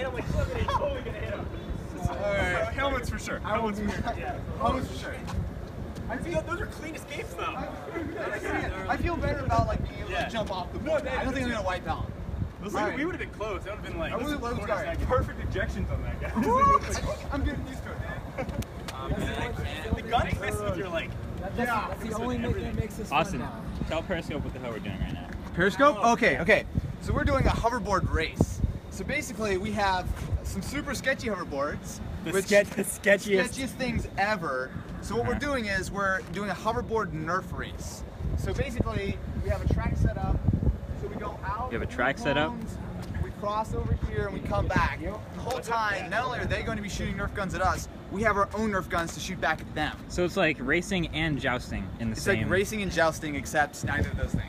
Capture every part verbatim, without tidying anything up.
hit him like something. He's totally gonna hit him. Alright, helmets for sure. Helmets for sure. Yeah. Helmets for sure. I feel those are clean escapes though. I feel better about like being able Yeah. to jump off the board. I don't think I'm gonna wipe out. Those All like, right. We would have been close. That would have been like. I would've loved that. Perfect ejections on that guy. I think I'm getting used to it, man. The gun messes with your like. That, that's, Yeah. that's the only thing that makes this Austin, fun now. tell Periscope what the hell we're doing right now. Periscope? Okay, okay. So we're doing a hoverboard race. So basically we have some super sketchy hoverboards. The, which- sketch, the sketchiest. sketchiest things ever. So what we're doing is we're doing a hoverboard Nerf race. So basically we have a track set up. So we go out. You have a track set up? We cross over here and we come back. The whole time, not only are they going to be shooting Nerf guns at us, we have our own Nerf guns to shoot back at them. So it's like racing and jousting in the It's same. like racing and jousting, except neither of those things.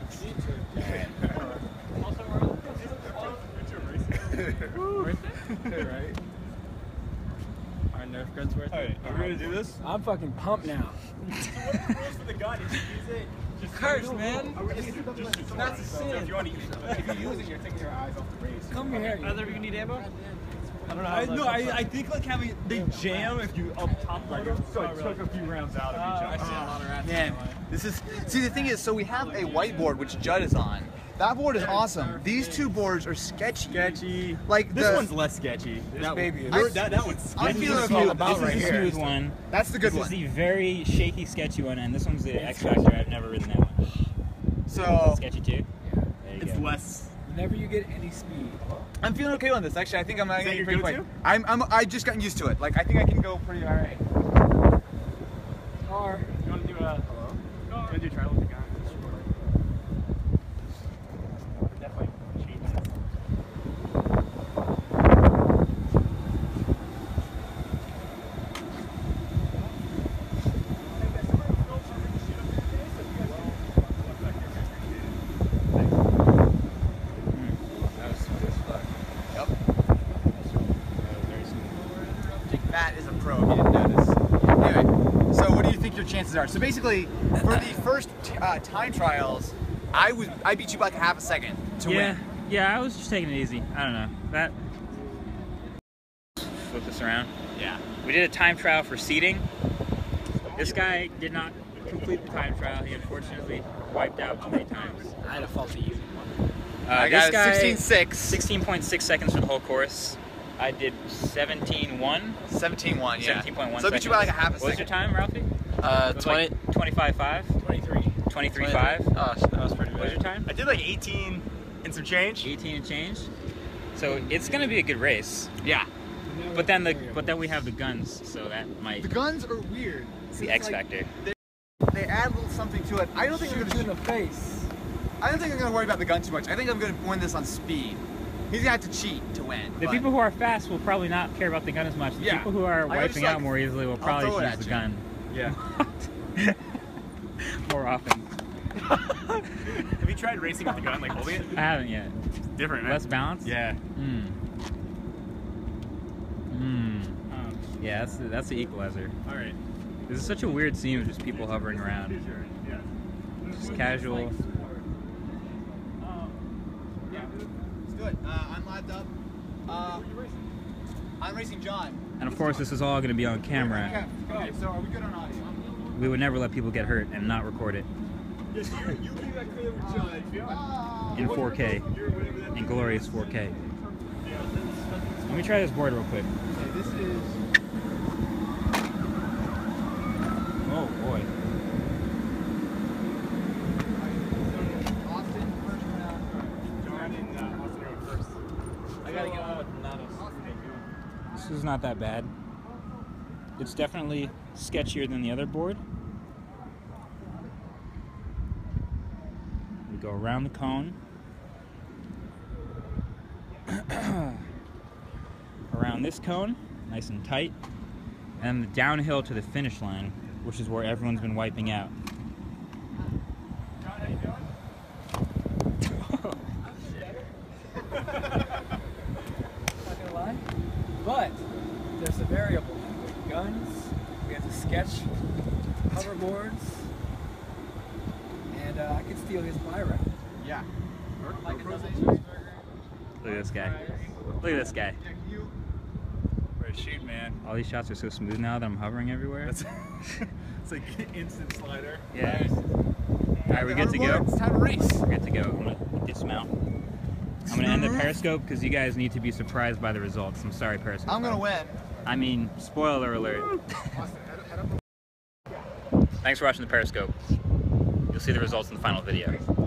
Right? Our Nerf guns worth it. Alright, are we ready to do this? I'm fucking pumped now. So what's the rules for the gun? If you use it, just Curse, man. That's a sin. So if you want to use it, if you use it, you're taking your eyes off the race. Come here. Either you need ammo? I don't know. I, no, I, I think like having they jam if you up top load them, so it took a few rounds out of each other. Man, this is, see the thing is, so we have a whiteboard which Judd is on. That board is awesome. These two boards are sketchy. Sketchy. Like This the, one's less sketchy. That, baby one- is. that, that one's I'm sketchy. feeling This is okay the- about this right is the here. smooth one. That's the good This one. is the very shaky, sketchy one, and this one's the X Factor. I've never ridden that one. So Sketchy too. There you It's go. less. Whenever you get any speed. I'm feeling okay on this. Actually, I think I'm gonna that get your pretty quick. go-to? I'm, I'm, I just gotten used to it. Like I think I can go pretty alright. Car. You want to do a. Hello? You want to do a trial with the gun? Definitely change this. Yep. Matt is a pro. If you didn't notice. Anyway, so what do you think your chances are? So basically, for the first uh, time trials, I was I beat you by like a half a second to Yeah, win. yeah. I was just taking it easy. I don't know that. Flip this around. Yeah. We did a time trial for seating. This guy did not complete the time trial. He unfortunately wiped out too many times. I had a faulty unit. Uh, I this got guy, sixteen six. sixteen point six seconds for the whole course. I did seventeen one. seventeen one, yeah. seventeen point one So I beat you by like a half a What was second. your time, Ralphie? Uh, It was twenty. like twenty-five five. twenty-three. twenty-three five. Oh, that was pretty What was your bad. time? I did like eighteen and some change. eighteen and change. So it's gonna be a good race. Yeah. But then the but then we have the guns, so that might The guns are weird. it's the It's X like- factor. They add a little something to it. I don't think I'm Shoot gonna you in the face. I don't think I'm gonna worry about the gun too much. I think I'm gonna win this on speed. He's gonna have to cheat to win. The but- people who are fast will probably not care about the gun as much. The Yeah. people who are Like, I'm just wiping out like, more easily will I'll probably throw it use at the you. gun Yeah. more often. Have you tried racing with the gun, like holding it? I haven't yet. Different, man. Less balance? Yeah. Mm. Mm. Um, Yeah, that's the, that's the equalizer. all right. This is such a weird scene with just people hovering around. Yeah. Just casual. Yeah. It's good. Uh, I'm live up. Uh, I'm racing John. And of course, this is all going to be on camera. Okay. Okay. So are we good on audio? We would never let people get hurt and not record it Yes, you, you came back clear with John. in four K, in glorious four K. Let me try this board real quick. Okay, this is. Oh boy. Austin, first round. John and uh, Austin are first. I gotta get on with This is not that bad. It's definitely sketchier than the other board. We go around the cone. Around this cone, nice and tight. And then downhill to the finish line, which is where everyone's been wiping out. Not gonna lie. But there's a variable. Guns, we have to sketch hoverboards, and uh, I could steal his buy route. Yeah. Look at this guy. Look at this guy. Right, shoot, man. All these shots are so smooth now that I'm hovering everywhere. That's it's like instant slider. Yeah. All right, we're good to go. It's time to race. We're good to go. I'm gonna dismount. I'm gonna end the Periscope because you guys need to be surprised by the results. I'm sorry, Periscope. I'm gonna win. I mean, spoiler alert. Thanks for watching the Periscope. You'll see the results in the final video.